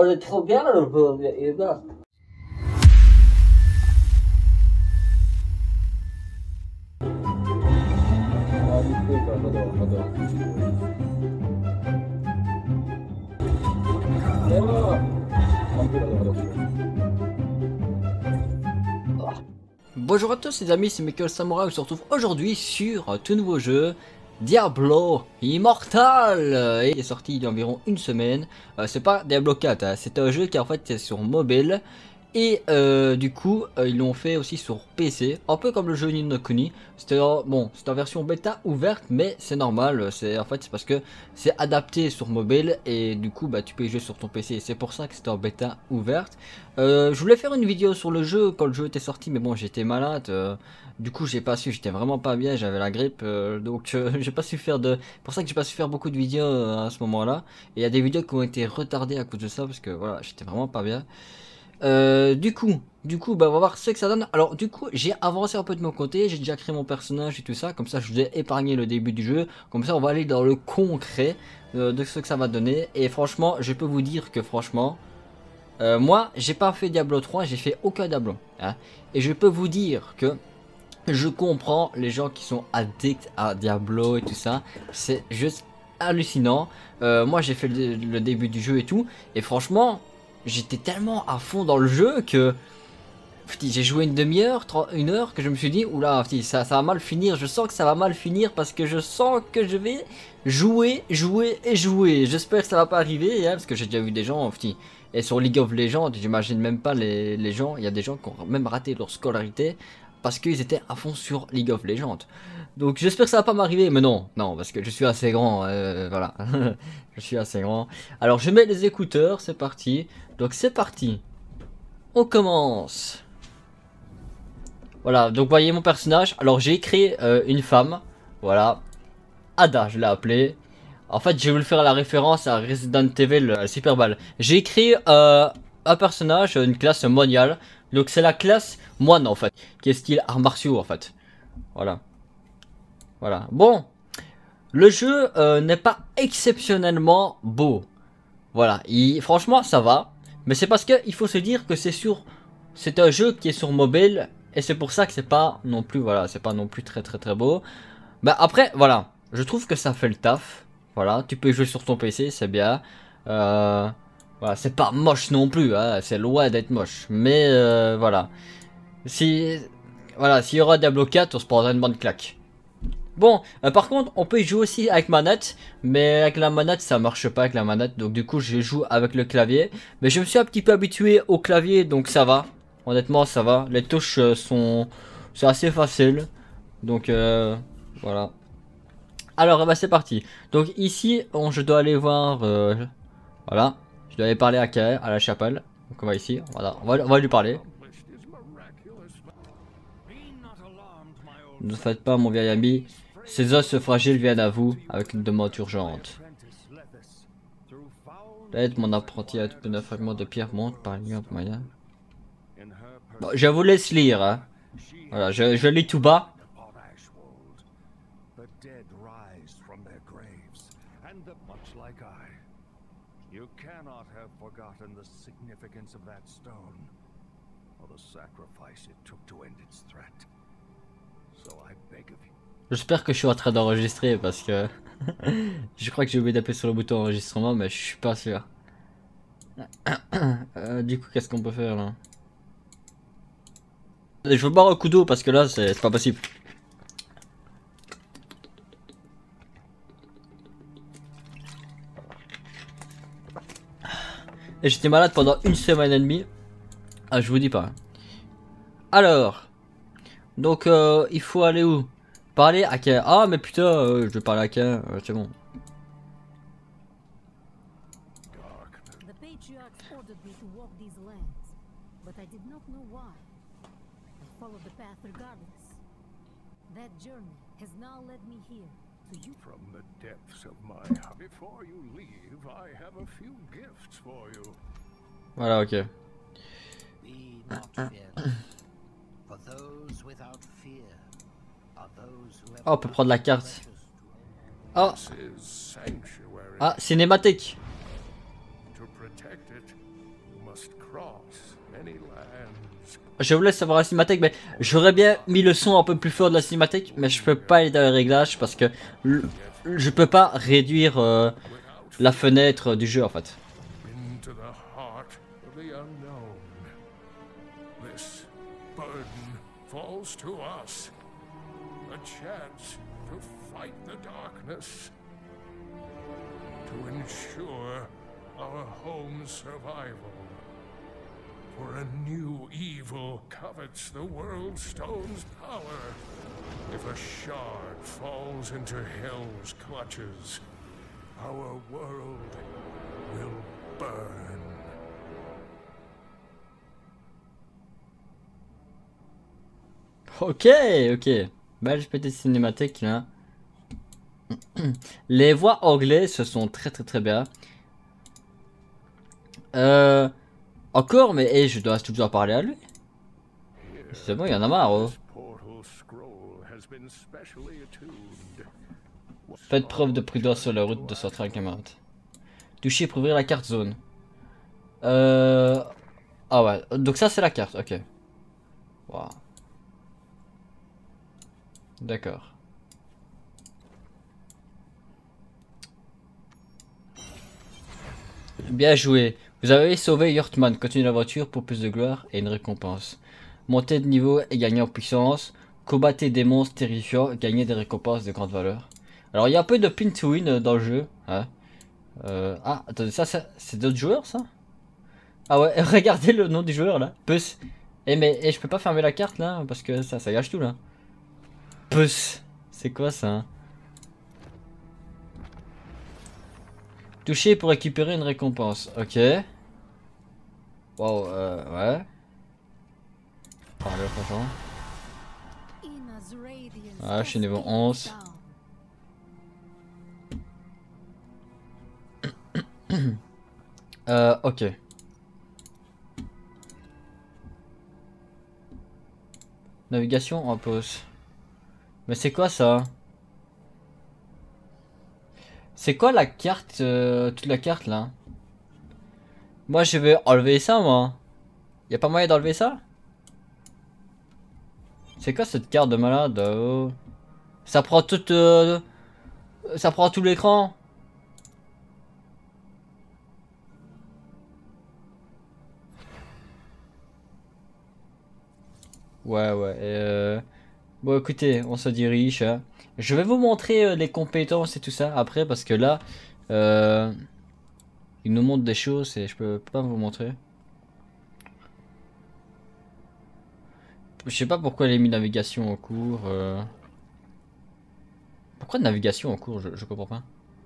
elle est trop bien le jeu, les gars. Bonjour à tous les amis, c'est Michael Samurai, on se retrouve aujourd'hui sur un tout nouveau jeu, Diablo Immortal, et il est sorti il y a environ une semaine. C'est pas Diablo 4, hein, c'est un jeu qui en fait est sur mobile, et du coup ils l'ont fait aussi sur PC, un peu comme le jeu Ni no Kuni. C'était bon, c'est en version bêta ouverte, mais c'est normal, c'est parce que c'est adapté sur mobile, et du coup bah tu peux y jouer sur ton PC, c'est pour ça que c'était en bêta ouverte. Je voulais faire une vidéo sur le jeu quand le jeu était sorti, mais bon j'étais malade, du coup j'ai pas su, j'étais vraiment pas bien, j'avais la grippe, donc j'ai pas su faire de, pour ça que j'ai pas su faire beaucoup de vidéos à ce moment là, et il y a des vidéos qui ont été retardées à cause de ça, parce que voilà j'étais vraiment pas bien. Du coup, bah on va voir ce que ça donne. Alors du coup, j'ai avancé un peu de mon côté, j'ai déjà créé mon personnage et tout ça, comme ça je vous ai épargné le début du jeu, comme ça on va aller dans le concret de ce que ça va donner. Et franchement, je peux vous dire que franchement, moi j'ai pas fait Diablo 3, j'ai fait aucun Diablo, hein. Et je peux vous dire que je comprends les gens qui sont addicts à Diablo et tout ça, c'est juste hallucinant. Moi j'ai fait le début du jeu et tout, et franchement j'étais tellement à fond dans le jeu que j'ai joué une demi-heure, une heure, que je me suis dit oula, ça va mal finir, je sens que ça va mal finir parce que je sens que je vais jouer. J'espère que ça va pas arriver, hein, parce que j'ai déjà vu des gens, et sur League of Legends, j'imagine même pas les gens, il y a des gens qui ont même raté leur scolarité parce qu'ils étaient à fond sur League of Legends. Donc j'espère que ça va pas m'arriver, mais non, parce que je suis assez grand, voilà, je suis assez grand. Alors je mets les écouteurs, c'est parti. Donc c'est parti, on commence. Voilà, donc vous voyez mon personnage. Alors j'ai créé une femme, voilà, Ada je l'ai appelée. En fait j'ai voulu faire la référence à Resident Evil Super Ball. J'ai créé un personnage, une classe mondiale. Donc c'est la classe moine en fait, qui est style arts martiaux en fait. Voilà. Voilà. Bon, le jeu n'est pas exceptionnellement beau. Voilà, franchement ça va. Mais c'est parce qu'il faut se dire que c'est un jeu qui est sur mobile. Et c'est pour ça que c'est pas non plus, voilà, c'est pas non plus très beau. Bah après, voilà, je trouve que ça fait le taf. Voilà, tu peux jouer sur ton PC, c'est bien. Voilà, c'est pas moche non plus, hein, c'est loin d'être moche. Mais voilà. Voilà, s'il y aura Diablo 4, on se prendra une bonne claque. Bon, par contre, on peut y jouer aussi avec manette, mais avec la manette, ça marche pas avec la manette, donc du coup, je joue avec le clavier. Mais je me suis un petit peu habitué au clavier, donc ça va. Honnêtement, ça va. Les touches c'est assez facile, donc voilà. Alors, bah, c'est parti. Donc ici, je dois aller voir, voilà, je dois aller parler à Kaer, à la chapelle. Donc on va ici, voilà, on va lui parler. Ne faites pas, mon vieil ami. Ces os fragiles viennent à vous avec une demande urgente. L'aide, mon apprenti, à tout un fragment de pierre monte par lui moyen. Bon, je vous laisse lire, hein. Voilà, je lis tout bas. J'espère que je suis en train d'enregistrer parce que je crois que j'ai oublié d'appuyer sur le bouton enregistrement, mais je suis pas sûr. Du coup, qu'est-ce qu'on peut faire là? Je veux boire un coup d'eau parce que là, c'est pas possible. Et j'étais malade pendant une semaine et demie. Ah, je vous dis pas. Alors, donc il faut aller où? Parler à quelqu'un. Ah, mais putain, je vais parler à quelqu'un, c'est bon. Voilà, ok. Oh, on peut prendre la carte. Oh. Ah, cinématique. Je vous laisse savoir la cinématique, mais j'aurais bien mis le son un peu plus fort de la cinématique, mais je peux pas aller dans les réglages parce que je peux pas réduire la fenêtre du jeu en fait. Into the heart of the unknown. This burden falls to us. A chance to fight the darkness. To ensure our home's survival. For a new evil covets the World Stone's power. If a shard falls into Hell's clutches, our world will burn. Ok, ok. Belle petite cinématique là. Les voix anglaises se sont très bien. Encore, mais hey, je dois toujours parler à lui. C'est bon, il y en a marre. Oh. Faites preuve de prudence sur la route de Central camarade. Toucher pour ouvrir la carte zone. Ah ouais, donc ça c'est la carte, ok. Wow. D'accord. Bien joué. Vous avez sauvé Yortman. Continuez l'aventure pour plus de gloire et une récompense. Montez de niveau et gagnez en puissance. Combattez des monstres terrifiants. Gagnez des récompenses de grande valeur. Alors il y a un peu de pin to win dans le jeu. Hein. Ah, attendez, ça c'est d'autres joueurs ça? Ah ouais, regardez le nom du joueur là. Puss. Eh mais je peux pas fermer la carte là parce que ça gâche tout là. Puss. C'est quoi ça hein? Toucher pour récupérer une récompense. Ok. Wow, ouais. Parlez franchement. Ah, je suis niveau 11. Ok. Navigation en pause. Mais c'est quoi ça? C'est quoi la carte, toute la carte là? Moi je vais enlever ça moi. Y a pas moyen d'enlever ça? C'est quoi cette carte de malade? Oh. Ça prend toute, ça prend tout l'écran. Ouais. Bon écoutez, on se dirige. Hein. Je vais vous montrer les compétences et tout ça après parce que là, il nous montre des choses et je peux pas vous montrer. Je sais pas pourquoi il a mis navigation en cours. Pourquoi navigation en cours? Je comprends pas.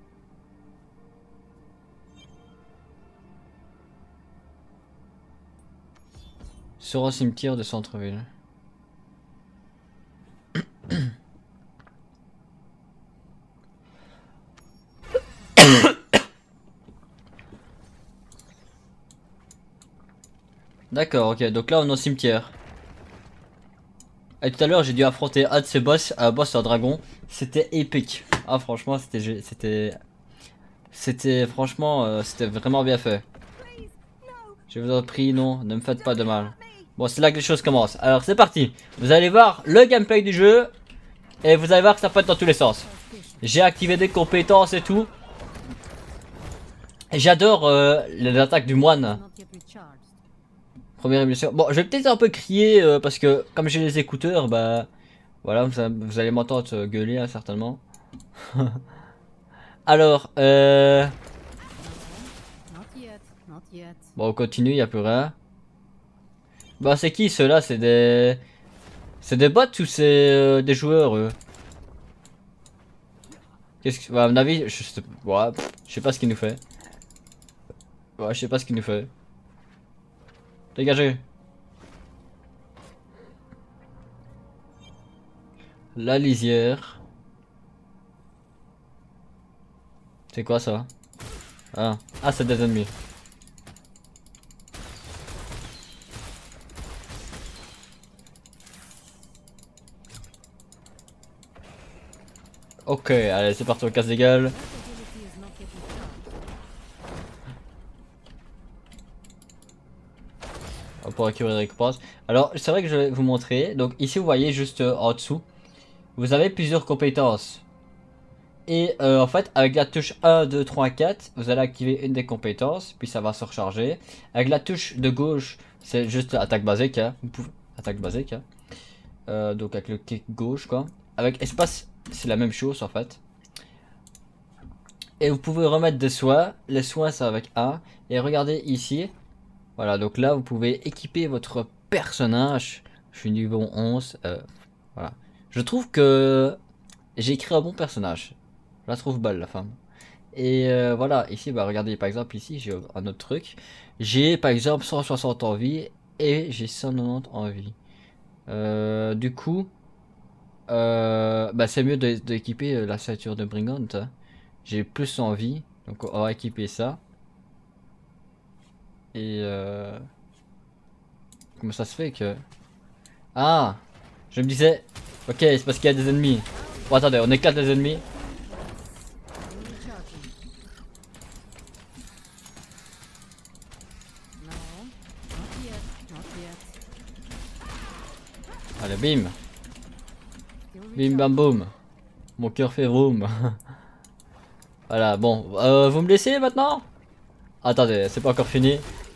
Sur un cimetière de centre-ville. D'accord, ok, donc là on est au cimetière. Et tout à l'heure j'ai dû affronter un de ces boss, un boss en dragon. C'était épique. Ah franchement c'était franchement c'était vraiment bien fait. Je vous en prie, non, ne me faites pas de mal. Bon, c'est là que les choses commencent. Alors c'est parti. Vous allez voir le gameplay du jeu. Et vous allez voir que ça peut dans tous les sens. J'ai activé des compétences et tout. J'adore les attaques du moine. Première émission. Bon, je vais peut-être un peu crier parce que comme j'ai les écouteurs, bah voilà, vous allez m'entendre gueuler hein, certainement. Alors, bon, on continue, il n'y a plus rien. Bah, c'est qui ceux-là? C'est des bots ou c'est des joueurs eux? Qu'est-ce que... Bah, à mon avis, je sais pas ce qu'il nous fait. Ouais, je sais pas ce qu'il nous fait. Dégagez. La lisière. C'est quoi ça? Ah, c'est des ennemis. Ok, allez, c'est parti, on casse des gueules. pour acquérir des récompenses. Alors c'est vrai que je vais vous montrer. Donc ici vous voyez juste en dessous, vous avez plusieurs compétences. Et en fait avec la touche 1, 2, 3, 4, vous allez activer une des compétences, puis ça va se recharger. Avec la touche de gauche, c'est juste attaque basique, hein. Vous pouvez... attaque basique, hein. Donc avec le clic gauche quoi. Avec espace, c'est la même chose en fait. Et vous pouvez remettre des soins. Les soins c'est avec A. Et regardez ici. Voilà, donc là vous pouvez équiper votre personnage. Je suis niveau 11. Voilà. Je trouve que j'ai créé un bon personnage. Je la trouve belle la femme. Et voilà, ici, bah regardez par exemple ici j'ai un autre truc. J'ai par exemple 160 en vie et j'ai 190 en vie. Du coup, bah c'est mieux d'équiper la ceinture de Brigand. Hein. J'ai plus en vie, donc on va équiper ça. Et comment ça se fait que... Ah, je me disais, ok, c'est parce qu'il y a des ennemis. Bon attendez, on éclate les ennemis. Allez, bim. Bim bam boum. Mon cœur fait vroom. Voilà, bon. Vous me laissez maintenant? Attendez, c'est pas encore fini.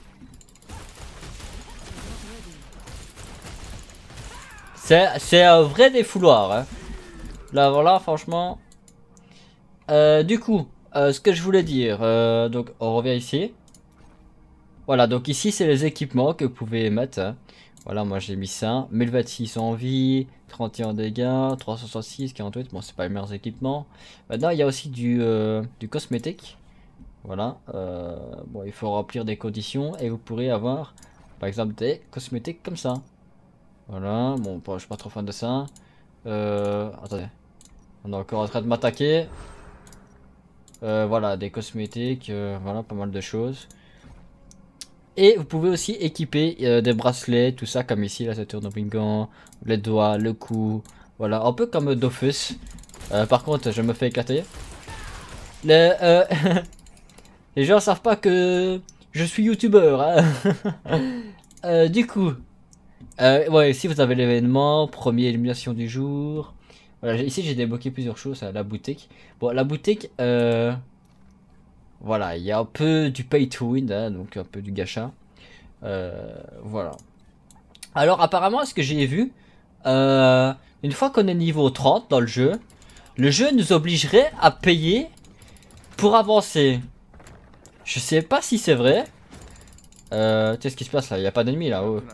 C'est un vrai défouloir. Hein. Là, voilà, franchement. Du coup, ce que je voulais dire. Donc, on revient ici. Voilà, donc ici, c'est les équipements que vous pouvez mettre. Hein. Voilà, moi j'ai mis ça. 1026 en vie, 31 dégâts, 366, 48. Bon, c'est pas les meilleurs équipements. Maintenant, il y a aussi du cosmétique. Voilà. Bon, il faut remplir des conditions et vous pourrez avoir, par exemple, des cosmétiques comme ça. Voilà. Bon, je suis pas trop fan de ça. Attendez. On est encore en train de m'attaquer. Voilà, des cosmétiques. Voilà, pas mal de choses. Et vous pouvez aussi équiper des bracelets, tout ça, comme ici, la ceinture de Brigand, les doigts, le cou, voilà, un peu comme Dofus. Par contre, je me fais éclater. Les gens savent pas que je suis youtubeur. Hein. Du coup, ouais, ici vous avez l'événement, première élimination du jour. Voilà, ici j'ai débloqué plusieurs choses à la boutique. Bon, la boutique, voilà, il y a un peu du pay to win, hein, donc un peu du gacha. Voilà. Alors apparemment, ce que j'ai vu, une fois qu'on est niveau 30 dans le jeu nous obligerait à payer pour avancer. Je sais pas si c'est vrai. Qu'est-ce qui se passe là? Il n'y a pas d'ennemis là. Oh.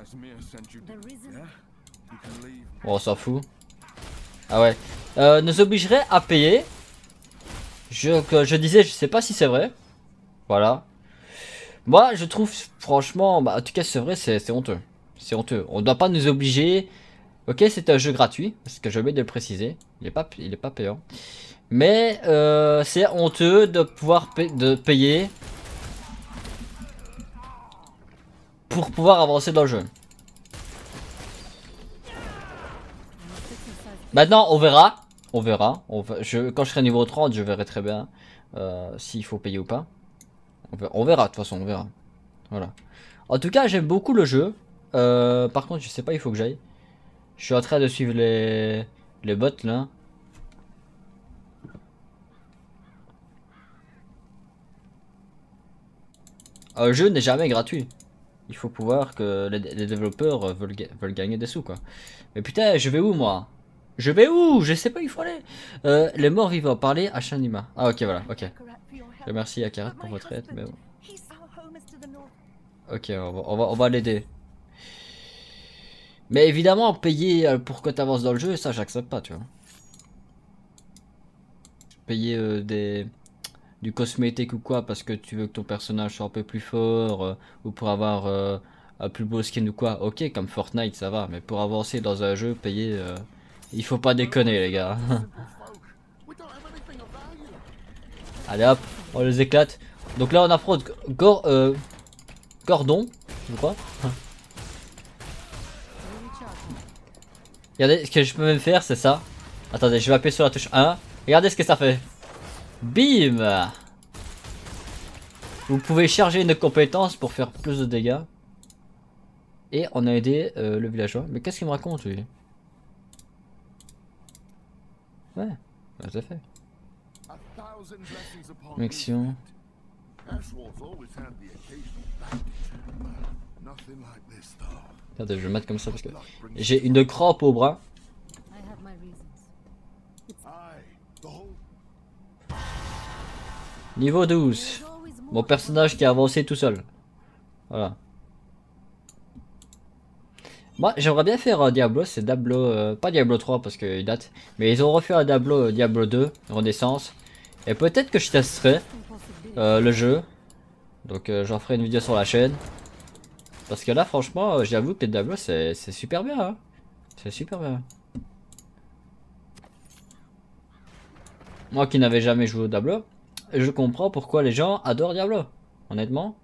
Bon, on s'en fout. Ah ouais. Nous obligerait à payer. Je disais, je sais pas si c'est vrai. Voilà. Moi, je trouve, franchement, bah, en tout cas, c'est vrai, c'est honteux. C'est honteux. On ne doit pas nous obliger. Ok, c'est un jeu gratuit, parce que je vais de le préciser. Il est pas payant. Mais c'est honteux de pouvoir payer pour pouvoir avancer dans le jeu. Maintenant, on verra. On verra. Quand je serai niveau 30, je verrai très bien s'il faut payer ou pas. On verra, de toute façon, on verra. Voilà. En tout cas, j'aime beaucoup le jeu. Par contre, je sais pas, il faut que j'aille. Je suis en train de suivre les bots là. Un jeu n'est jamais gratuit. Il faut pouvoir que les développeurs veulent gagner des sous quoi. Mais putain, je vais où moi? Je vais où? Je sais pas où il faut aller. Les morts vivants, parler à Shanima. Ah ok, voilà, ok. Merci à Karat pour votre aide, mais bon. Ok, on va l'aider. Mais évidemment, payer pour que tu avances dans le jeu, ça j'accepte pas, tu vois. Payer du cosmétique ou quoi parce que tu veux que ton personnage soit un peu plus fort ou pour avoir un plus beau skin ou quoi. Ok, comme Fortnite, ça va. Mais pour avancer dans un jeu, payer, il faut pas déconner, les gars. Allez hop, on les éclate. Donc là, on affronte Gordon, je crois. Regardez, ce que je peux même faire, c'est ça. Attendez, je vais appuyer sur la touche 1. Regardez ce que ça fait. Bim! Vous pouvez charger une compétence pour faire plus de dégâts. Et on a aidé le villageois. Mais qu'est-ce qu'il me raconte lui? Ouais, bah, c'est fait. Connexion. Attendez, je vais le mettre comme ça parce que j'ai une crampe au bras. Niveau 12. Mon personnage qui a avancé tout seul. Voilà. Moi j'aimerais bien faire Diablo, c'est Diablo, pas Diablo 3 parce qu'il date. Mais ils ont refait un Diablo, Diablo 2, Renaissance. Et peut-être que je testerai le jeu. Donc j'en ferai une vidéo sur la chaîne. Parce que là franchement j'avoue que les Diablo c'est super bien. Hein. C'est super bien. Moi qui n'avais jamais joué au Diablo, je comprends pourquoi les gens adorent Diablo. Honnêtement.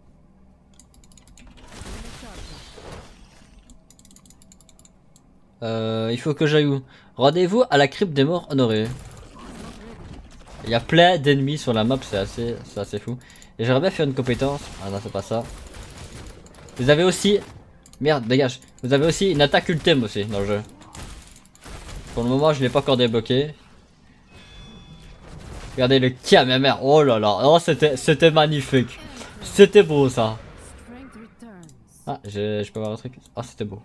Il faut que j'aille où? Rendez-vous à la crypte des morts honorés. Il y a plein d'ennemis sur la map, c'est assez fou. Et j'aimerais bien faire une compétence. Ah non, c'est pas ça. Vous avez aussi... Merde, dégage. Vous avez aussi une attaque ultime aussi dans le jeu. Pour le moment, je l'ai pas encore débloqué. Regardez le Kamehameha. Oh là là. Oh, c'était magnifique. C'était beau ça. Ah, je peux avoir un truc. Ah, c'était beau.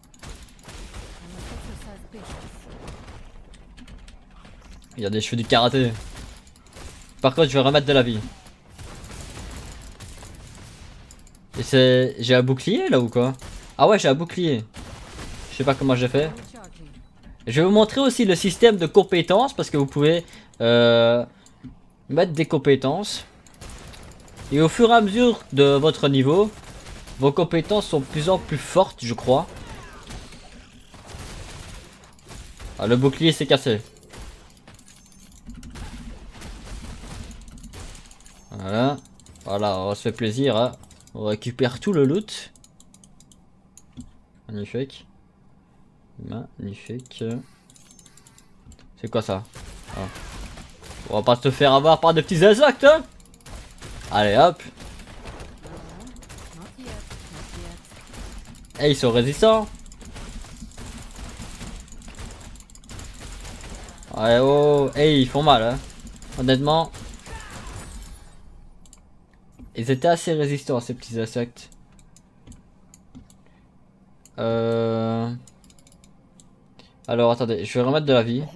Il y a des cheveux du karaté. Par contre, je vais remettre de la vie. Et c'est... J'ai un bouclier là ou quoi? Ah ouais, j'ai un bouclier. Je sais pas comment j'ai fait. Je vais vous montrer aussi le système de compétences parce que vous pouvez mettre des compétences. Et au fur et à mesure de votre niveau, vos compétences sont de plus en plus fortes, je crois. Ah, le bouclier s'est cassé. Voilà. Voilà, on se fait plaisir. Hein. On récupère tout le loot. Magnifique. Magnifique. C'est quoi ça? Ah. On va pas se faire avoir par de petits insectes. Hein. Allez hop. Et ils sont résistants. Ouais, oh, hey, ils font mal, hein. Honnêtement. Ils étaient assez résistants, ces petits insectes. Alors, attendez, je vais remettre de la vie.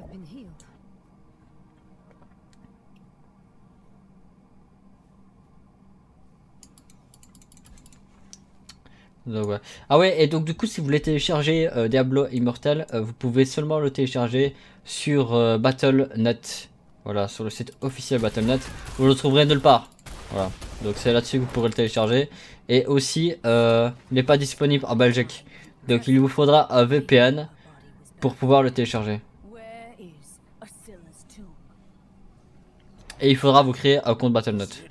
Donc, ouais. Ah ouais, et donc du coup si vous voulez télécharger Diablo Immortal, vous pouvez seulement le télécharger sur Battle.net. Voilà, sur le site officiel Battle.net. Vous le trouverez nulle part. Voilà, donc c'est là-dessus que vous pourrez le télécharger. Et aussi, il n'est pas disponible en Belgique. Donc il vous faudra un VPN pour pouvoir le télécharger. Et il faudra vous créer un compte Battle.net.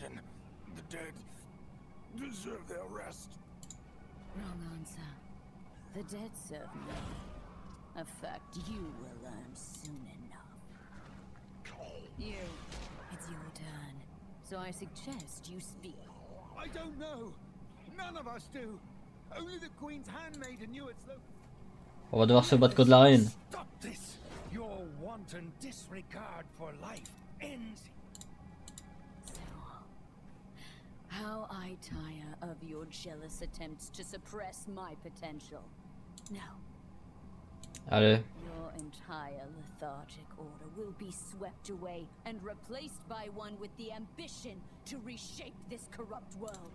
The dead serve me. A fact you will learn soon enough. You, it's your turn. So I suggest you speak. I don't know. None of us do. Only the Queen's handmaiden knew its location. On va devoir se battre contre la reine. Stop this. Your wanton disregard for life ends. So, how I tire of your jealous attempts to suppress my potential. Now, Allez. your entire lethargic order will be swept away and replaced by one with the ambition to reshape this corrupt world.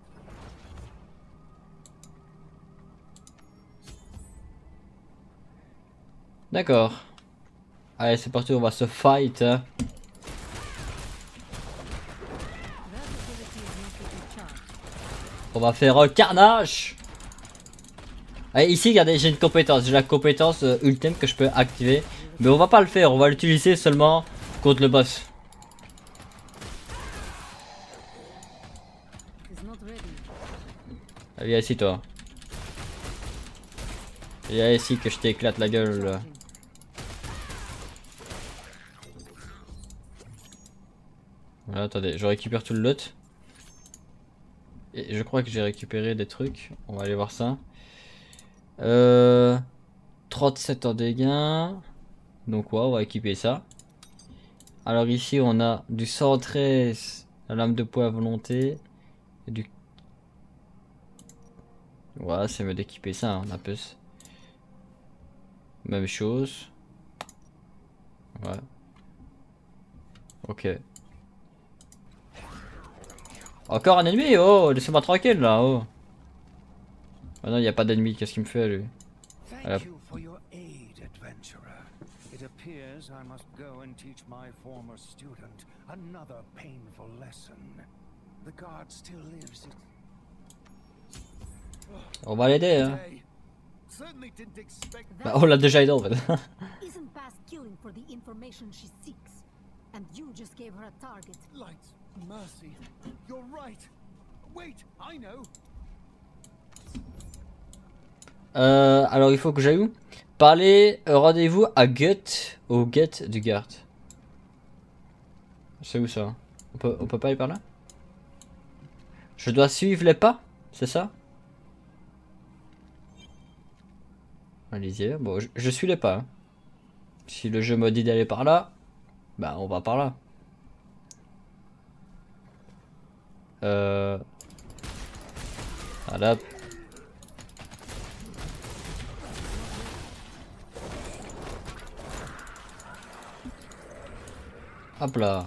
D'accord. Allez, c'est parti, on va se fight. On va faire un carnage. Allez, ici, regardez, j'ai une compétence. J'ai la compétence ultime que je peux activer. Mais on va pas le faire, on va l'utiliser seulement contre le boss. Allez, viens ici, toi. Viens ici que je t'éclate la gueule. Là. Voilà, attendez, je récupère tout le loot. Et je crois que j'ai récupéré des trucs. On va aller voir ça. 37 en dégâts. Donc ouais, on va équiper ça. Alors ici on a du 113, la lame de poing à volonté. Et du... Ouais, c'est mieux d'équiper ça, hein, on a plus. Même chose. Ouais. Ok. Encore un ennemi? Oh, laissez-moi tranquille là. Oh. Ah non, il n'y a pas d'ennemi. Qu'est-ce qu'il me fait lui? Thank you for your aid, adventurer. It appears I must go and teach my former student another painful lesson. The guard still lives. On va l'aider. Hein. Certainly didn't expect Bah, on l'a déjà aidé en fait. Isn't past killing for the information she seeks, and you just gave her a target. Light mercy. You're right. Wait, I know. Alors il faut que j'aille où? Parler, rendez-vous à Gut, au Get du garde. C'est où ça? On peut pas aller par là? Je dois suivre les pas? C'est ça? Allez-y, bon je suis les pas. Hein. Si le jeu me dit d'aller par là, bah on va par là. Voilà. Hop là.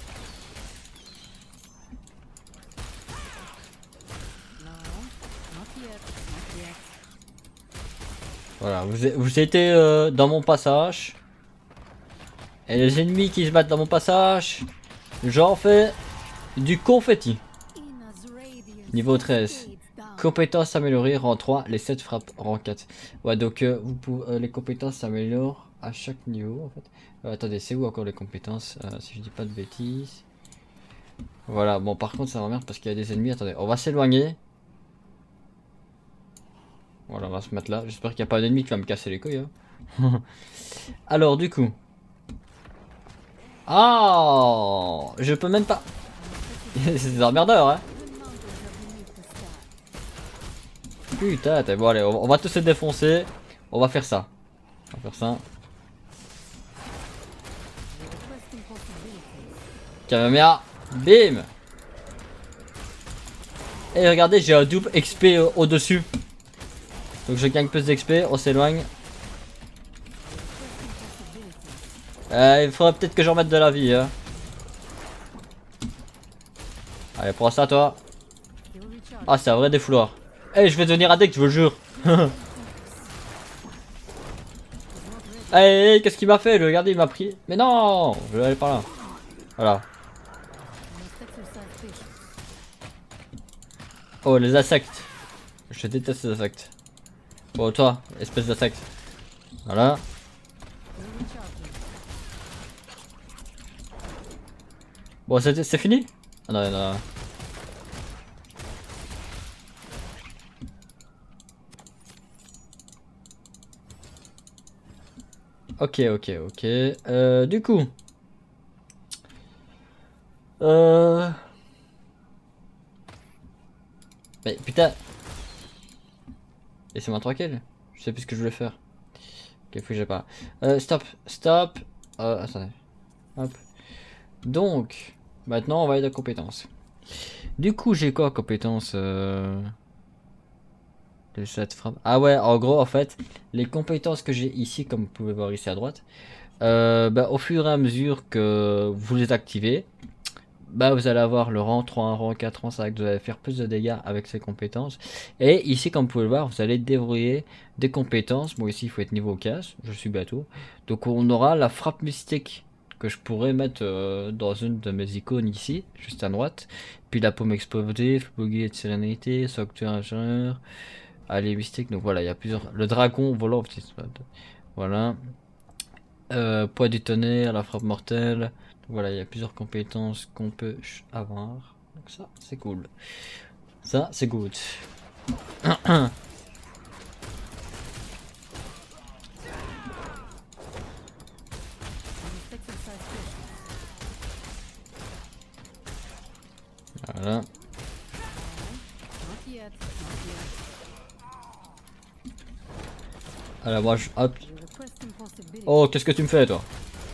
Voilà, vous étiez dans mon passage. Et les ennemis qui se battent dans mon passage, j'en fais du confetti. Niveau 13. Compétences améliorées, rang 3, les 7 frappes, rang 4. Ouais, donc vous pouvez, les compétences s'améliorent à chaque niveau en fait. Attendez, c'est où encore les compétences si je dis pas de bêtises. Voilà, bon par contre ça m'emmerde parce qu'il y a des ennemis. Attendez, on va s'éloigner. Voilà, on va se mettre là. J'espère qu'il n'y a pas d'ennemi qui va me casser les couilles. Hein. Alors du coup. Ah, je peux même pas. C'est des emmerdeurs hein. Putain, bon allez, on va tous se défoncer. On va faire ça. On va faire ça. Caméra, bim. Et regardez, j'ai un double XP au-dessus. Donc je gagne plus d'XP, on s'éloigne. Il faudrait peut-être que j'en mette de la vie. Hein. Allez, prends ça toi. Ah, c'est un vrai défouloir. Eh, je vais devenir addict, je vous le jure. Hey, qu'est-ce qu'il m'a fait? Regardez, il m'a pris. Mais non, je vais aller par là. Voilà. Oh, les insectes. Je déteste les insectes. Bon, toi, espèce d'insecte. Voilà. Bon, c'est fini? Ah non, non. Ok. Du coup. Mais putain. Laissez-moi tranquille. Je sais plus ce que je voulais faire. Ok, faut que j'ai pas. Stop. Attendez. Hop. Donc, maintenant on va aller à compétences. Du coup, j'ai quoi compétences les 7 frappes. Ah ouais, en gros, en fait, les compétences que j'ai ici, comme vous pouvez voir ici à droite, au fur et à mesure que vous les activez, vous allez avoir le rang 3, rang 4, rang 5, vous allez faire plus de dégâts avec ces compétences. Et ici, comme vous pouvez le voir, vous allez débrouiller des compétences. Bon, ici, il faut être niveau 15, je suis bateau. Donc, on aura la frappe mystique que je pourrais mettre dans une de mes icônes ici, juste à droite. Puis la paume explosée, bougie de sérénité, sanctuaire ingénieur, allié mystique. Donc voilà, il y a plusieurs. Le dragon volant, voilà. Poids du tonnerre, la frappe mortelle. Donc voilà, il y a plusieurs compétences qu'on peut avoir. Donc ça, c'est cool. Ça, c'est good. Voilà. Alors moi je... Hop. You request impossibility. Oh, qu'est-ce que tu me fais toi?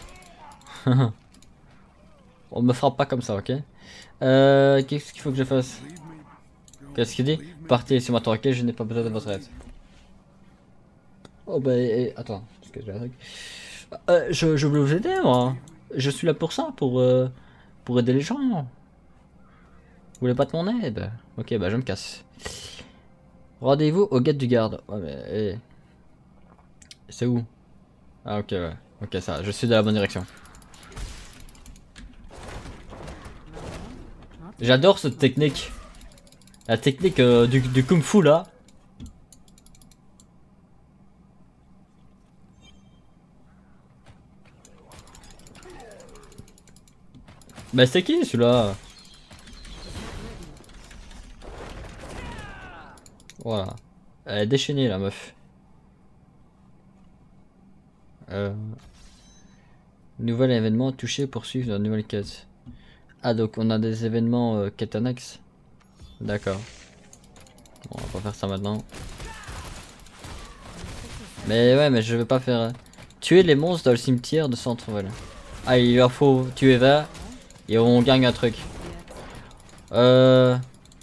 On me frappe pas comme ça, ok? Qu'est-ce qu'il faut que je fasse? Qu'est-ce qu'il dit? Partez, laissez-moi tranquille, je n'ai pas besoin de votre aide. Oh bah attends, parce que j'ai un truc. Je voulais vous aider moi. Je suis là pour ça, pour aider les gens. Vous voulez pas de mon aide? Ok, bah je me casse. Rendez-vous au gate du garde. Ouais mais... C'est où? Ah ok ouais. Ok ça, je suis dans la bonne direction. J'adore cette technique. La technique du kung fu là. Bah c'est qui celui-là? Voilà. Elle est déchaînée la meuf. Nouvel événement touché, poursuivre la nouvelle quête. Ah donc on a des événements quête annexe. D'accord. Bon, on va pas faire ça maintenant. Mais ouais mais je vais pas faire... Tuer les monstres dans le cimetière de Centreville. Ah il leur faut tuer 20 et on gagne un truc. En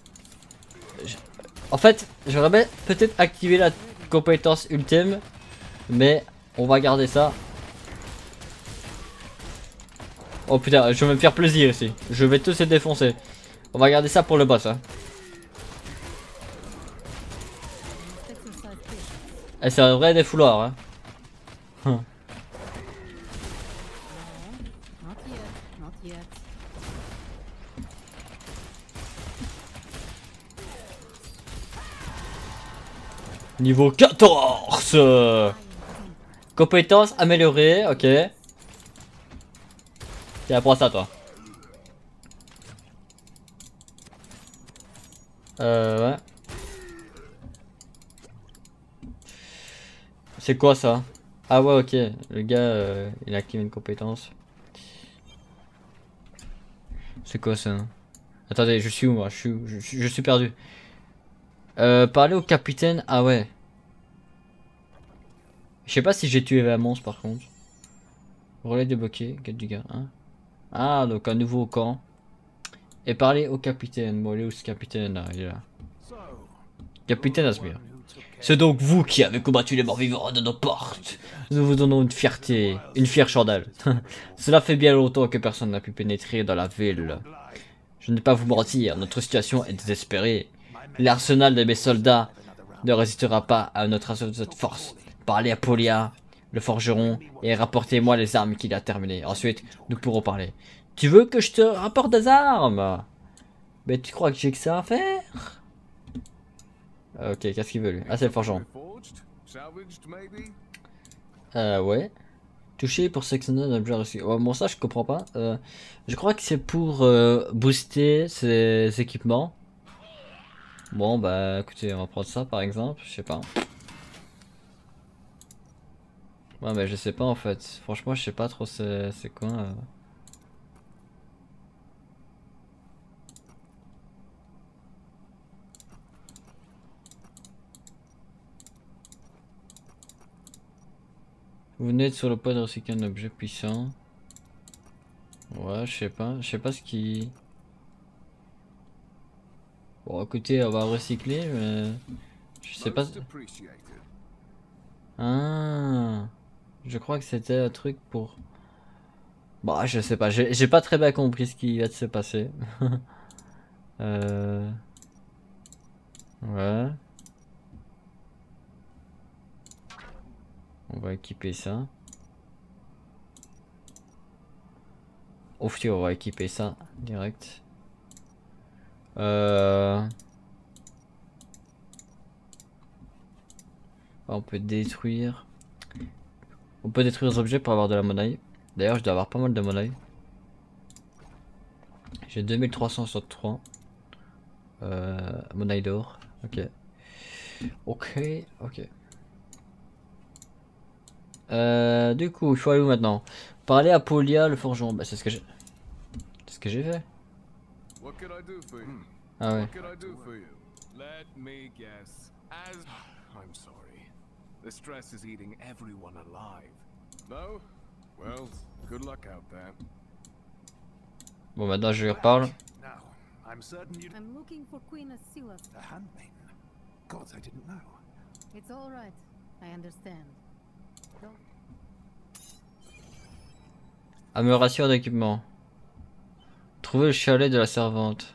fait j'aurais bien peut-être activé la compétence ultime. Mais on va garder ça. Oh putain, je vais me faire plaisir ici. Je vais tous les défoncer. On va garder ça pour le boss. Hein. Et c'est un vrai défouloir. Hein. Not yet, not yet. Niveau 14. Compétence améliorée, ok. Tiens, prends ça toi. Ouais. C'est quoi ça? Ah ouais ok, le gars il a activé une compétence. C'est quoi ça? Attendez, je suis où moi? Je suis perdu. Parler au capitaine, ah ouais. Je sais pas si j'ai tué un monstre par contre. Relais débloqué, quête du gars. Hein. Ah donc un nouveau camp. Et parler au capitaine. Bon il est où ce capitaine là? Il est là. Capitaine Asmir. C'est donc vous qui avez combattu les morts vivants de nos portes. Nous vous donnons une fierté, une fière chandelle. Cela fait bien longtemps que personne n'a pu pénétrer dans la ville. Je ne vais pas vous mentir, notre situation est désespérée. L'arsenal de mes soldats ne résistera pas à notre assaut de cette force. Parlez à Polia, le forgeron, et rapportez-moi les armes qu'il a terminées. Ensuite, nous pourrons parler. Tu veux que je te rapporte des armes? Mais tu crois que j'ai que ça à faire? Ok, qu'est-ce qu'il veut lui? Ah, c'est le forgeron. Ouais. Touché pour sélectionner un objet reçu. Oh, bon, ça, je comprends pas. Je crois que c'est pour booster ses équipements. Bon, bah, écoutez, on va prendre ça par exemple. Je sais pas. Ouais, mais je sais pas en fait. Franchement, je sais pas trop c'est quoi. Vous venez sur le point de recycler un objet puissant. Ouais, je sais pas. Je sais pas ce qui... Bon, écoutez, on va recycler, mais... Je sais pas... Ah, je crois que c'était un truc pour... Bah, je sais pas. J'ai pas très bien compris ce qui va se passer. Ouais. On va équiper ça. Ouf, on va équiper ça direct. On peut détruire. On peut détruire les objets pour avoir de la monnaie. D'ailleurs, je dois avoir pas mal de monnaie. J'ai 2363 monnaie d'or. Ok. Ok, ok. Du coup, il faut aller où maintenant? Parler à Polia, le forgeron. Bah, c'est ce que j'ai. C'est ce que j'ai fait. Ah ouais. The stress is eating everyone alive. No? Well, good luck out there. Bon, maintenant je lui reparle. Now, I'm certain you... I'm looking for Queen Asila. The handmaiden. Gods, I didn't know. It's all right. I understand. Don't Amélioration d'équipement. Trouver le chalet de la servante.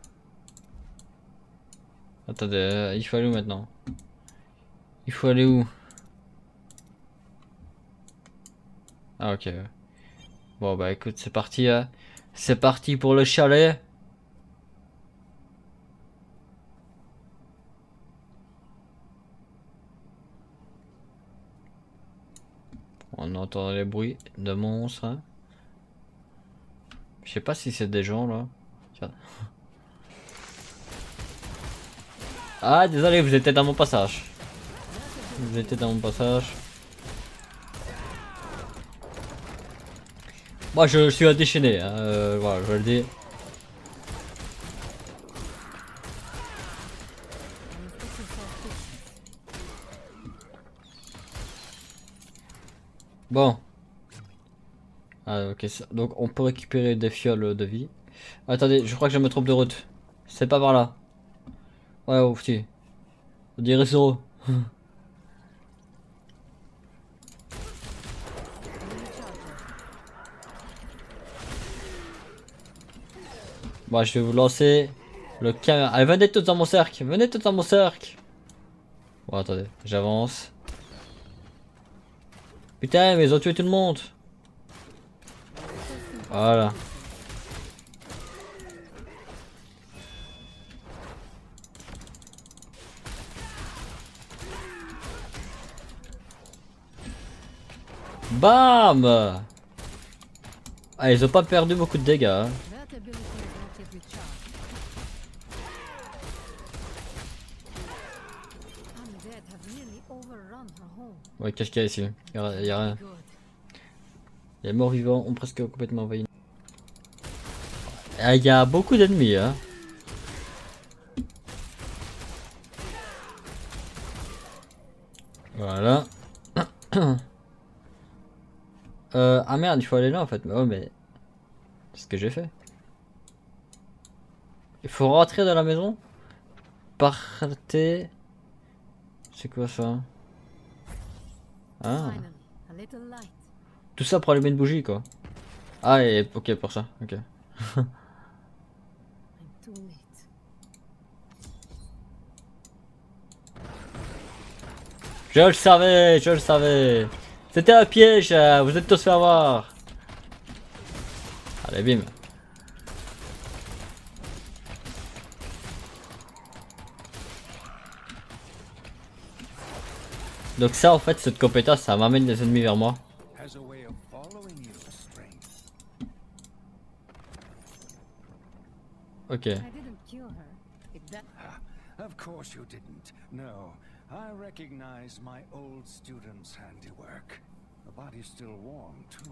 Attendez, il faut aller où maintenant? Il faut aller où? Ah ok. Bon bah écoute, c'est parti. C'est parti pour le chalet. On entend les bruits de monstres. Hein. Je sais pas si c'est des gens là. Tiens. Ah désolé, vous étiez dans mon passage. Vous étiez dans mon passage. Moi je suis un déchaîné, hein. Voilà, je le dis. Bon. Ah ok, donc on peut récupérer des fioles de vie. Attendez, je crois que je me trompe de route. C'est pas par là. Ouais, oh, si. On dirait Zoro. Bon, je vais vous lancer le caméra. Allez, venez tous dans mon cercle. Venez tous dans mon cercle. Bon, attendez, j'avance. Putain, mais ils ont tué tout le monde. Voilà. Bam! Ah, ils ont pas perdu beaucoup de dégâts. Hein. That ability is not yet recharged. Undead have nearly overrun her home. Ouais, qu'est-ce qu'il y a ici? Y a rien. Good. Les morts vivants ont presque complètement envahi. Ah, il y a beaucoup d'ennemis. Hein. Voilà. Ah merde, il faut aller là en fait. Oh mais... C'est ce que j'ai fait. Il faut rentrer dans la maison. Partez. C'est quoi ça? Ah. Finally, a little light. Tout ça pour allumer une bougie quoi. Ah et ok pour ça, ok. I'm too late. Je le savais, je le savais. C'était un piège, vous êtes tous fait avoir. Allez bim. Donc ça en fait cette compétence ça m'amène les ennemis vers moi. Has a way of following you, strange. Ok. I didn't kill her. If that Of course you didn't. No, I recognize my old student's handiwork. The body's still warm, too.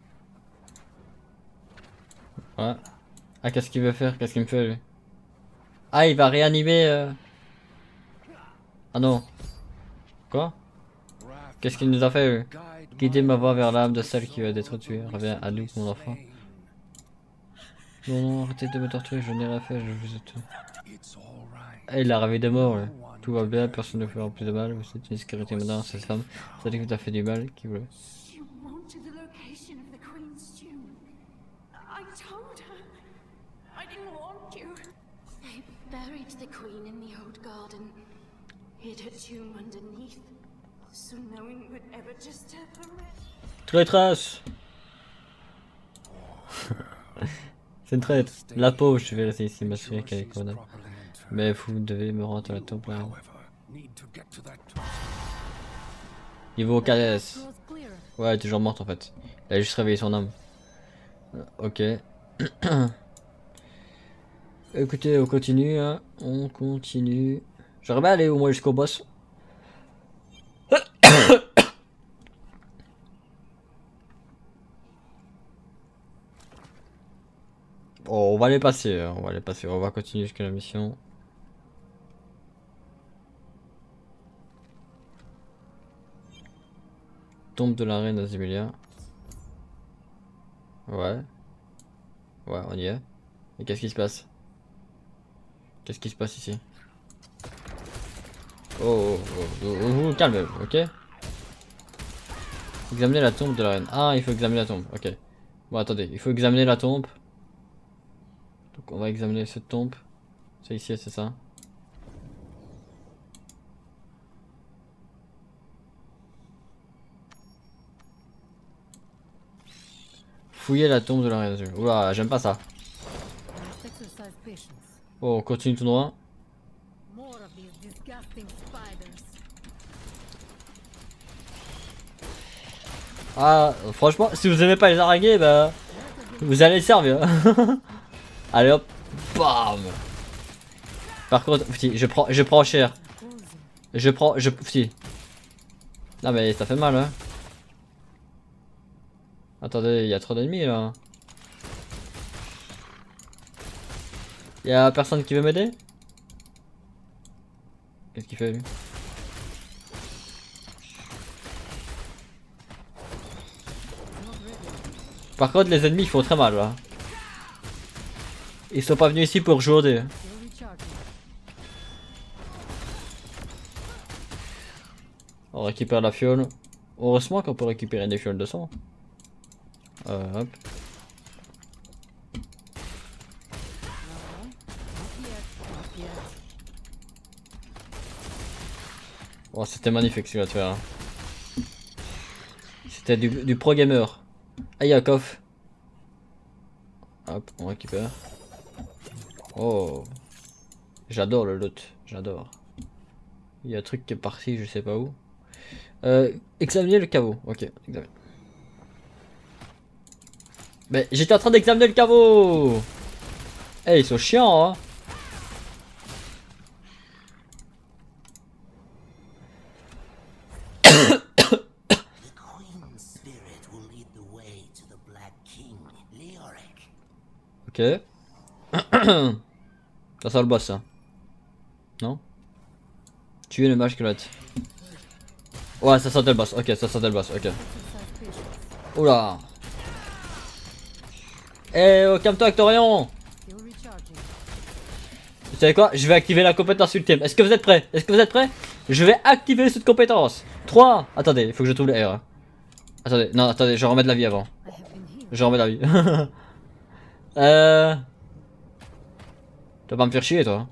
Ouais. Ah qu'est-ce qu'il veut faire? Qu'est-ce qu'il me fait lui? Ah il va réanimer Ah non. Quoi? Qu'est-ce qu'il nous a fait lui? Guider ma voix vers l'âme de celle qui va être tuée. Reviens à nous mon enfant. Non non arrêtez de me torturer, je n'ai rien fait, je vous ai tout. Ah, il a rêvé de mort lui. Tout va bien, personne ne fera plus de mal, vous êtes une sécurité maintenant, cette femme. Ça dit que tu as fait du mal, qui voulait. She wanted the location of the Queen's tomb. I told her. I didn't want you. They buried the Queen in the old garden. Hid her tomb underneath. So no one would ever just have her rest. Traîtresse. C'est une traître. La pauvre, je vais rester ici, m'assurer qu'elle est condamnée. Mais vous devez me rendre à la tombe. Niveau KS. was clearer. Ouais, elle est toujours morte en fait. Elle a juste réveillé son âme. Ok. Écoutez, on continue. Hein. On continue. J'aurais bien aller au moins jusqu'au boss. Oh, on va les passer, hein. On va les passer. On va continuer jusqu'à la mission. Tombe de la reine Azimilia. Ouais. Ouais, on y est. Et qu'est-ce qui se passe? Qu'est-ce qui se passe ici? Calme, ok? Examiner la tombe de la reine. Ah, il faut examiner la tombe, ok. Bon, attendez, il faut examiner la tombe. Donc, on va examiner cette tombe. C'est ici, c'est ça? Fouiller la tombe de la reine. Oula, j'aime pas ça. Exercise patience. Oh, on continue tout droit. More of these disgusting spiders. Ah, franchement, si vous aimez pas les araignées, bah, vous allez le servir. Allez hop, bam. Par contre, petit, je prends cher. Petit. Non mais ça fait mal, hein. Attendez, il y a trop d'ennemis là. Il y a personne qui veut m'aider? Qu'est-ce qu'il fait lui? Par contre, les ennemis ils font très mal là. Ils sont pas venus ici pour jouer. On récupère la fiole. Heureusement qu'on peut récupérer des fioles de sang. Hop. Oh, c'était magnifique ce qu'il va te faire. Hein. C'était du pro gamer. Ah, il y a un coffre. Hop, on récupère. Oh. J'adore le loot. J'adore. Il y a un truc qui est parti, je sais pas où. Examiner le caveau. Ok, examine. Mais j'étais en train d'examiner le caveau. Eh, hey, ils sont chiants, hein. Ok. Ça sent le boss, ça. Non? Tuer le mage squelette. Ouais, ça sentait le boss. Ok, ça sentait le boss. Ok. Oula. Eh, oh, calme-toi, Actorion. Vous savez quoi? Je vais activer la compétence ultime. Est-ce que vous êtes prêts? Est-ce que vous êtes prêts? Je vais activer cette compétence. 3. Attendez, il faut que je trouve les R. Attendez, non, attendez, je remets de la vie avant. Je remets de la vie. Tu vas pas me faire chier, toi.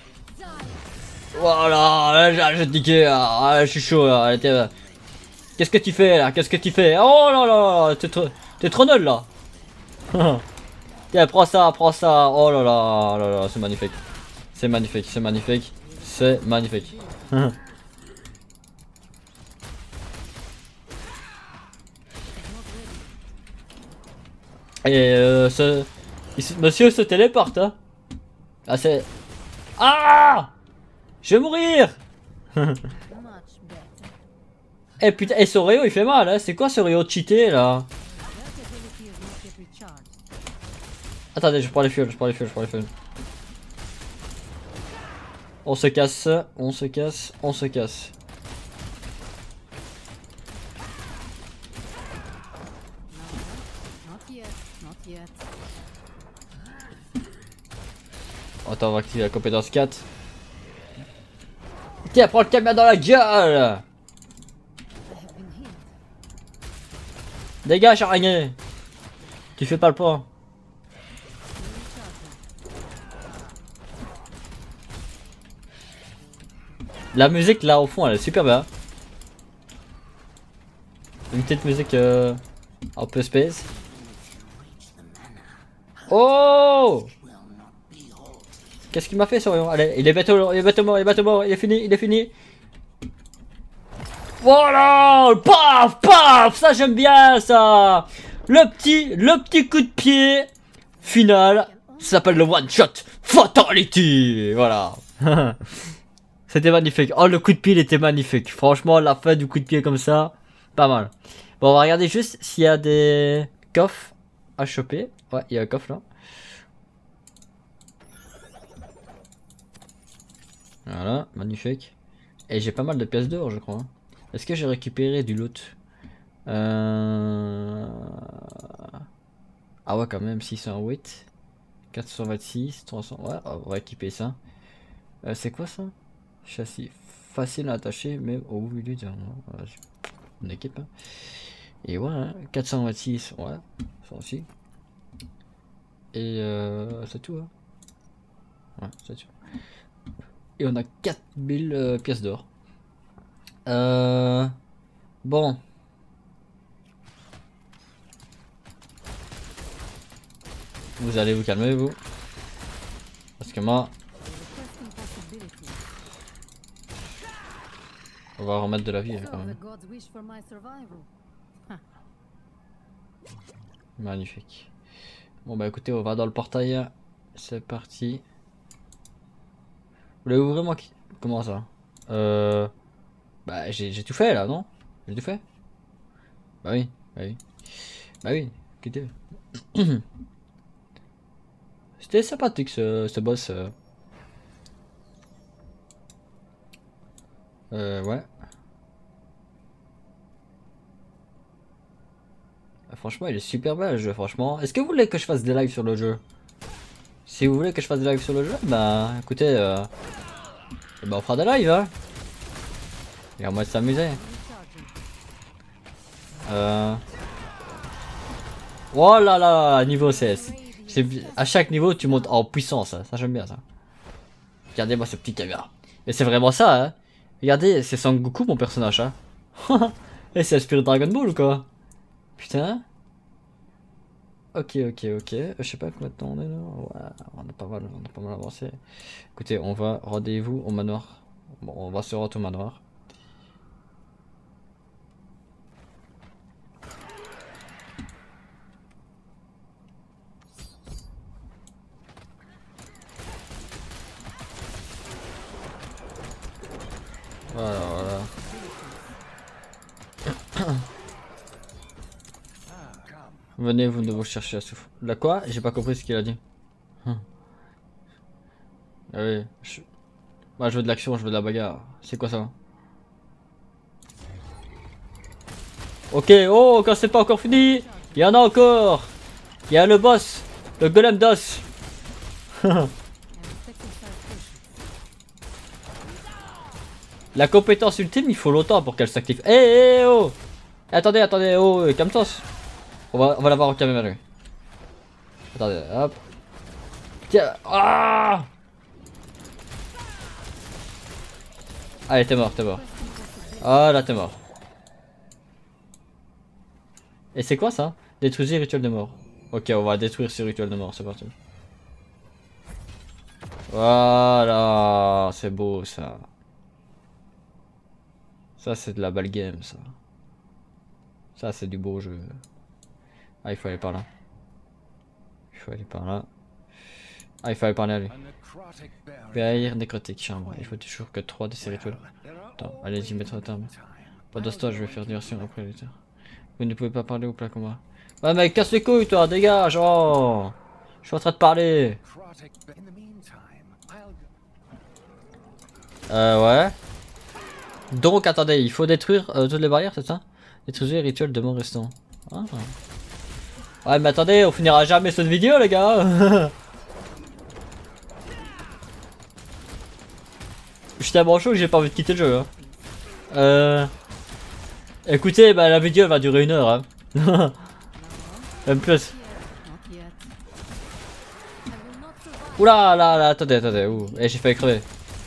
Voilà, là, j'ai niqué. Ah, je suis chaud là. Qu'est-ce que tu fais là? Qu'est-ce que tu fais? Oh là là, t'es trop nul là. Tiens, prends ça, prends ça. Oh là là, là, là, c'est magnifique. C'est magnifique, c'est magnifique. C'est magnifique. Et monsieur se téléporte. Hein. Ah, c'est. Ah! Je vais mourir! Eh putain, et ce Réo il fait mal, hein. C'est quoi ce Réo cheaté là? Attendez, je prends les fioles, je prends les fioles, je prends les fioles. On se casse, on se casse, on se casse. Attends, on va activer la compétence 4. Tiens, prends le camion dans la gueule! Dégage, araignée! Tu fais pas le point. La musique là au fond elle est super bien. Une petite musique un peu space. Oh! Qu'est-ce qu'il m'a fait ce rayon? Allez, il est bête mort, il est bête mort, il est bête mort, il est fini, il est fini. Voilà! Paf! Paf! Ça j'aime bien ça! Le petit coup de pied final. Ça s'appelle le one shot fatality! Voilà. C'était magnifique. Oh, le coup de pied il était magnifique. Franchement, la fin du coup de pied comme ça, pas mal. Bon, on va regarder juste s'il y a des coffres à choper. Ouais, il y a un coffre là. Voilà, magnifique. Et j'ai pas mal de pièces d'or, je crois. Est-ce que j'ai récupéré du loot? Ah ouais, quand même, 608. 426, 300. Ouais, on va équiper ça. C'est quoi ça? Châssis facile à attacher, même au milieu de. On équipe. Hein. Et ouais, hein, 426, ouais, ça aussi. Et c'est tout. Hein. Ouais, c'est tout. Et on a 4000 pièces d'or. Bon. Vous allez vous calmer, vous. Parce que moi... On va remettre de la vie quand même. Magnifique. Bon bah écoutez, on va dans le portail. C'est parti. Vous voulez ouvrir moi qui... Comment ça? Bah j'ai tout fait là, non? J'ai tout fait? Bah oui, bah oui. Bah oui, écoutez. C'était sympathique ce boss. Ouais. Franchement, il est super bel le jeu, franchement. Est-ce que vous voulez que je fasse des lives sur le jeu? Si vous voulez que je fasse des lives sur le jeu, bah écoutez, bah, on fera des lives, hein. Et à moi de s'amuser. Oh là là, niveau CS. À chaque niveau, tu montes en puissance, hein. Ça j'aime bien ça. Regardez-moi ce petit caméra. Et c'est vraiment ça, hein. Regardez, c'est Sangoku mon personnage, hein. Et c'est inspiré de Dragon Ball ou quoi? Putain. Ok. Je sais pas combien de temps on est là. Ouais, on a pas mal avancé. Écoutez, on va rendez-vous au manoir. Bon, on va se rendre au manoir. Voilà. Venez, vous ne vous chercher à souffle. La quoi? J'ai pas compris ce qu'il a dit. Ah oui. Moi je veux de l'action, je veux de la bagarre. C'est quoi ça? Ok, oh, quand c'est pas encore fini, il y en a encore. Il y a le boss, le golem d'os. La compétence ultime, il faut longtemps pour qu'elle s'active. Eh oh. Attendez, oh, calme-toi. On va l'avoir au caméra lui. Attendez, hop. Tiens, ah. Allez, t'es mort. Ah là, t'es mort. Et c'est quoi ça? Détruisez rituel de mort. Ok, on va détruire ce rituel de mort, c'est parti. Voilà, c'est beau ça. Ça c'est de la balle game ça. Ça c'est du beau jeu. Ah il faut aller par là. Ah il faut aller par là lui. Barrière nécrotique chambre. Il faut toujours que 3 de ces rituels. Attends, allez-y mettre un terme. Pas d'instant, je vais faire diversion après les terres. Vous ne pouvez pas parler au plat combat. Ouais mec, casse les couilles toi, dégage. Oh, je suis en train de parler. Ouais. Donc attendez, il faut détruire toutes les barrières, c'est ça? Détruire les rituels de mort restant. Ah. Ouais mais attendez, on finira jamais cette vidéo les gars. Je suis tellement chaud que j'ai pas envie de quitter le jeu. Hein. Écoutez, bah la vidéo va durer 1 heure. Hein. Même plus. Oula là, attendez. Ouh. Eh, j'ai failli crever.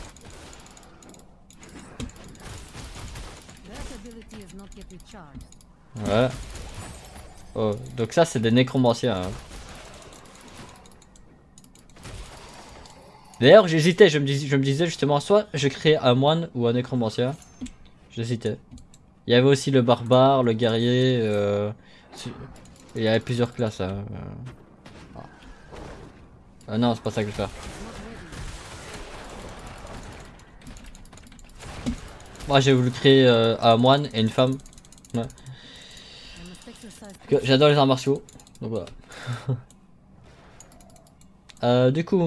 Ouais. Oh, donc ça c'est des nécromanciens. Hein. D'ailleurs j'hésitais, je me disais justement soit je crée un moine ou un nécromancien. J'hésitais. Il y avait aussi le barbare, le guerrier. Il y avait plusieurs classes. Hein. Ah non, c'est pas ça que je vais faire. Moi j'ai voulu créer un moine et une femme. Ouais. J'adore les arts martiaux. Donc voilà. Du coup.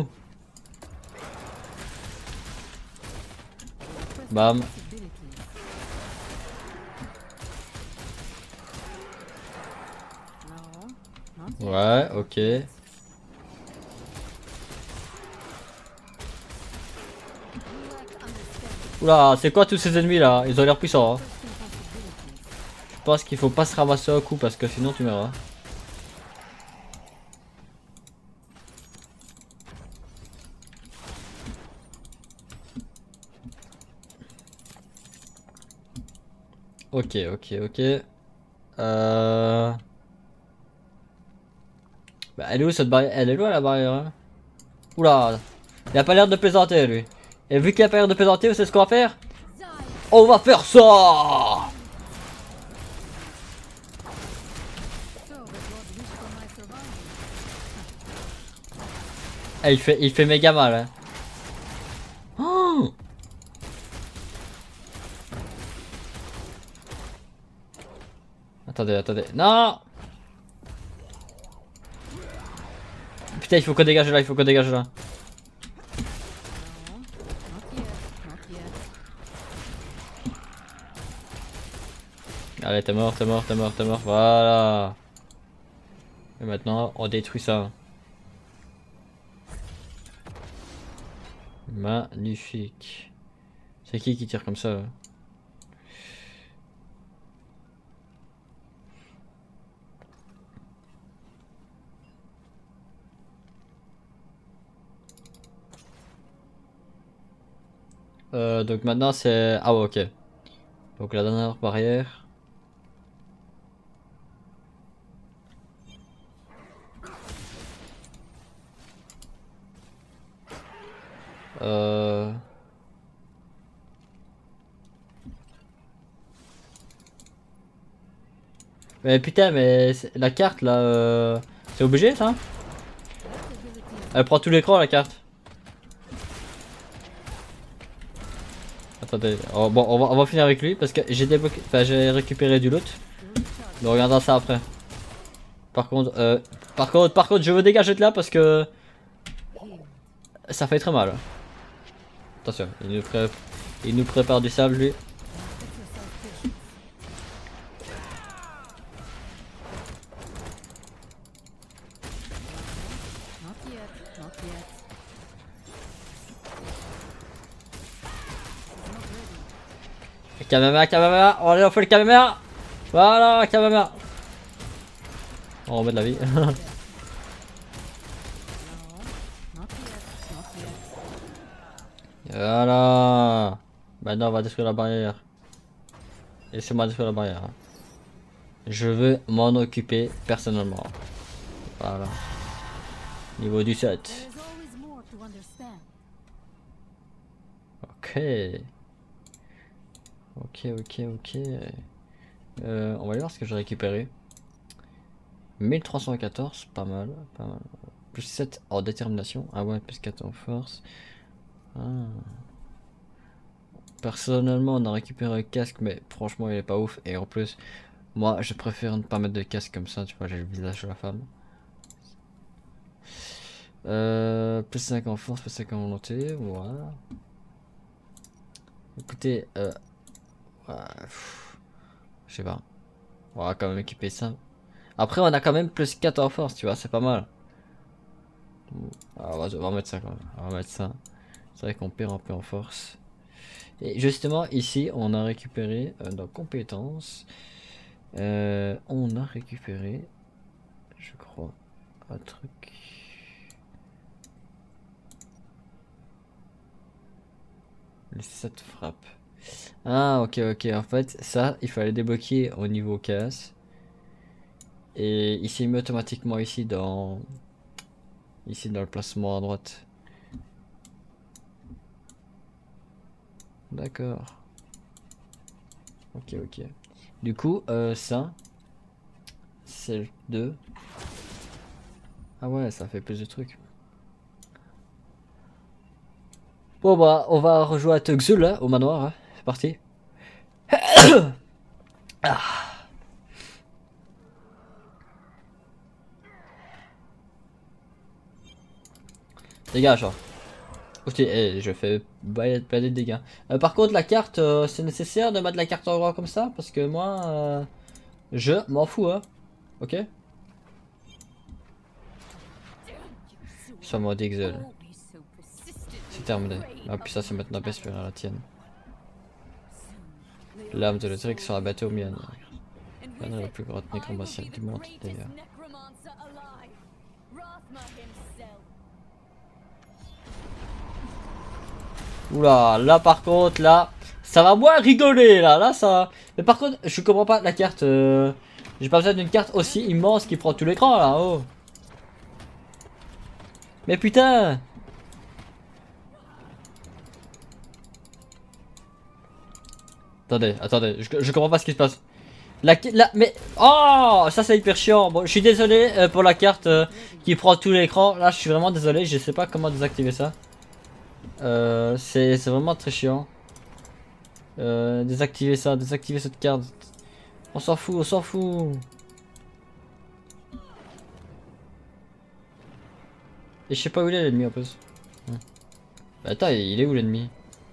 Bam. Ouais, ok. Oula, c'est quoi tous ces ennemis là? Ils ont l'air puissants. Hein. Je pense qu'il faut pas se ramasser un coup parce que sinon tu meurs. Hein. Ok, ok, ok. Bah, elle est où cette barrière? Elle est loin la barrière. Hein. Oula, il a pas l'air de plaisanter lui. Et vu qu'il a pas l'air de plaisanter, vous savez ce qu'on va faire? On va faire ça! Eh, il fait méga mal. Hein. Oh! Attendez, attendez. Non! Putain, il faut qu'on dégage là, il faut qu'on dégage là. Allez, t'es mort, t'es mort, t'es mort, t'es mort. Voilà. Et maintenant, on détruit ça. Magnifique. C'est qui tire comme ça? Donc maintenant c'est... Ah ouais, ok. Donc la dernière barrière. Mais putain, mais la carte là, c'est obligé ça? Elle prend tout l'écran la carte. Attendez, oh, bon, on va finir avec lui parce que j'ai débloqué, enfin j'ai récupéré du loot. Donc regardons ça après. Par contre, je veux dégager de là parce que ça fait très mal. Attention, il nous prépare du sable lui. Kamehameha, allez on fait le Kamehameha. Voilà, Kamehameha. On remet de la vie. Voilà. Maintenant on va détruire la barrière. Laissez-moi détruire la barrière. Je veux m'en occuper personnellement. Voilà. Niveau du 7. Ok. Ok, ok, ok. On va aller voir ce que j'ai récupéré. 1314, pas mal, pas mal. Plus 7 en détermination. Ah ouais, plus 4 en force. Ah. Personnellement, on a récupéré un casque, mais franchement, il est pas ouf. Et en plus, moi, je préfère ne pas mettre de casque comme ça. Tu vois, j'ai le visage de la femme. Plus 5 en force, plus 5 en volonté. Voilà. Écoutez, ouais, je sais pas. On va quand même équiper ça. Après, on a quand même plus 4 en force, tu vois, c'est pas mal. Alors, on va mettre ça quand même. On va mettre ça. C'est vrai qu'on perd un peu en force. Et justement, ici, on a récupéré nos compétences. On a récupéré, je crois, un truc. Les 7 frappes. Ah, ok, ok. En fait, ça, il fallait débloquer au niveau casse. Et il s'est mis automatiquement ici dans le placement à droite. D'accord. Ok, ok. Du coup, ça, c'est le 2. Ah ouais, ça fait plus de trucs. Bon bah, on va rejouer à Tuxul là, au manoir. Hein. C'est parti. Ah. Dégage. Hein. Ok, je fais plein de dégâts. Par contre, la carte, c'est nécessaire de mettre la carte en gras comme ça? Parce que moi, je m'en fous, hein. Ok? Sur mode Excel. Always so persistent. C'est terminé. Ah puis ça c'est maintenant baisse vers la tienne. L'âme de l'électrique sera battue au mien. L'un de la plus grande nécromancienne du monde d'ailleurs. Oula, là par contre, là, ça va moins rigoler là ça. Mais par contre, je comprends pas la carte. J'ai pas besoin d'une carte aussi immense qui prend tout l'écran là, oh. Mais putain. Attendez, je comprends pas ce qui se passe. Mais oh, ça c'est hyper chiant. Bon, je suis désolé pour la carte qui prend tout l'écran. Là, je suis vraiment désolé. Je sais pas comment désactiver ça. C'est vraiment très chiant. Désactiver ça, désactiver cette carte. On s'en fout, on s'en fout. Et je sais pas où il est l'ennemi en plus. Bah, attends, il est où l'ennemi?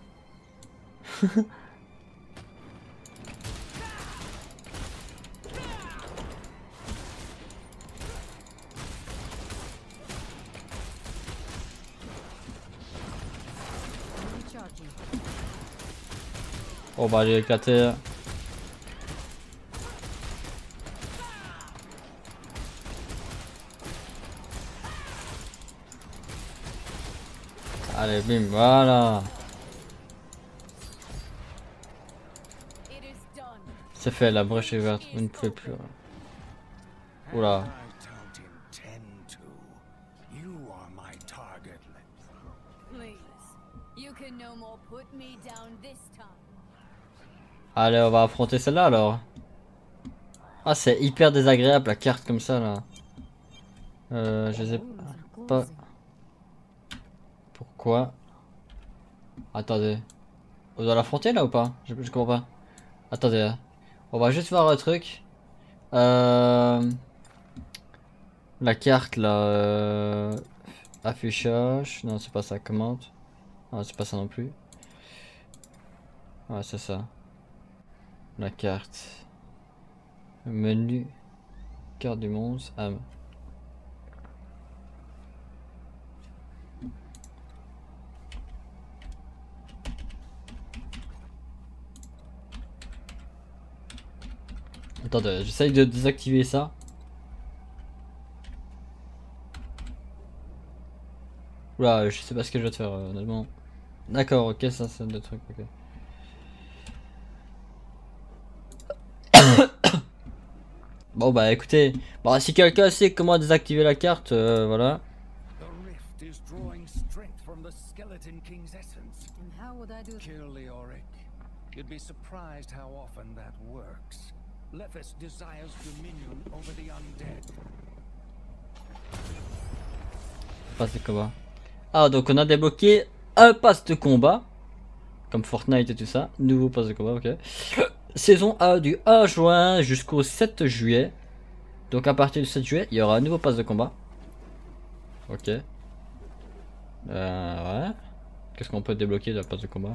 Oh bah j'ai éclaté. Allez bim, voilà. C'est fait, la brèche est ouverte, vous ne pouvez plus. Oula. Allez, on va affronter celle-là alors. Ah, c'est hyper désagréable la carte comme ça là. Je sais pas. Pourquoi? Attendez. On doit l'affronter là ou pas? Je comprends pas. Attendez. Hein. On va juste voir un truc. La carte là. Affichage. Non, c'est pas ça. Commande. Non, c'est pas ça non plus. Ouais, c'est ça. La carte. Menu. Carte du monstre. Ah. Attendez, j'essaye de désactiver ça. Oula, je sais pas ce que je dois faire honnêtement. D'accord, ok, ça c'est le truc, ok. Bon bah écoutez, bon, si quelqu'un sait comment désactiver la carte, voilà. Passe de combat. Ah donc on a débloqué un pass de combat. Comme Fortnite et tout ça. Nouveau pass de combat, ok. Saison 1 du 1 juin jusqu'au 7 juillet. Donc à partir du 7 juillet, il y aura un nouveau pass de combat. Ok. Ouais. Qu'est-ce qu'on peut débloquer de la passe de combat?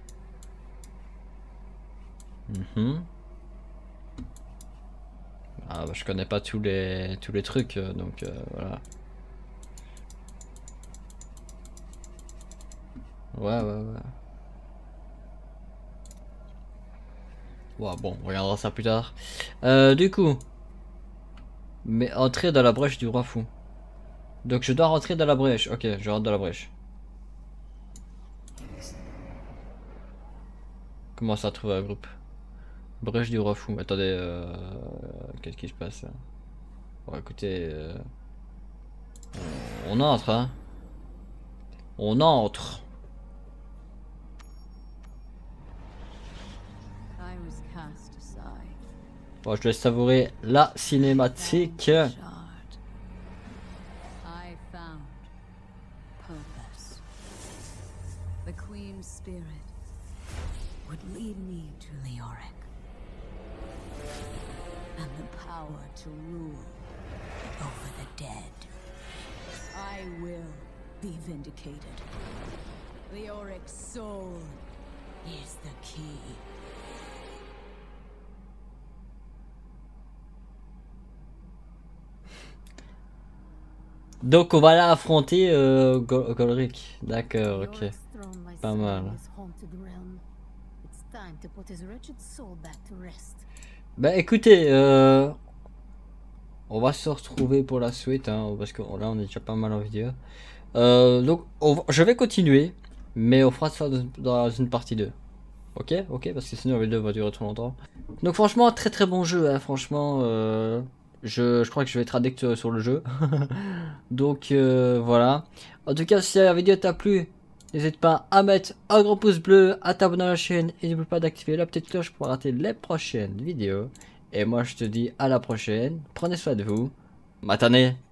Ah bah je connais pas tous les trucs donc voilà. Ouais. Ouais, bon, on regardera ça plus tard. Du coup, mais entrer dans la brèche du roi fou. Donc je dois rentrer dans la brèche. Ok, je rentre dans la brèche. Comment ça trouver un groupe? Brèche du roi fou. Attendez, qu'est-ce qui se passe là? Bon, écoutez, on entre, hein. On entre. Bon, je dois savourer la cinématique. I found purpose. The Queen's spirit would lead me to Leoric, and the power to rule over the dead. I will be vindicated. Leoric's soul is the key. Donc on va aller affronter Golric. D'accord, ok. Yorick's throne lies Pas somewhere in mal. this haunted realm. It's time to put his wretched soul back to rest. Bah écoutez, on va se retrouver pour la suite, hein, parce que là on est déjà pas mal en vidéo. Donc je vais continuer, mais on fera ça dans une partie 2. Ok, ok, parce que sinon la vidéo va durer trop longtemps. Donc franchement, très bon jeu, hein, franchement. Je crois que je vais être addict sur le jeu. Donc voilà. En tout cas, si la vidéo t'a plu, n'hésite pas à mettre un gros pouce bleu, à t'abonner à la chaîne et n'oublie pas d'activer la petite cloche pour rater les prochaines vidéos. Et moi je te dis à la prochaine, prenez soin de vous, matane.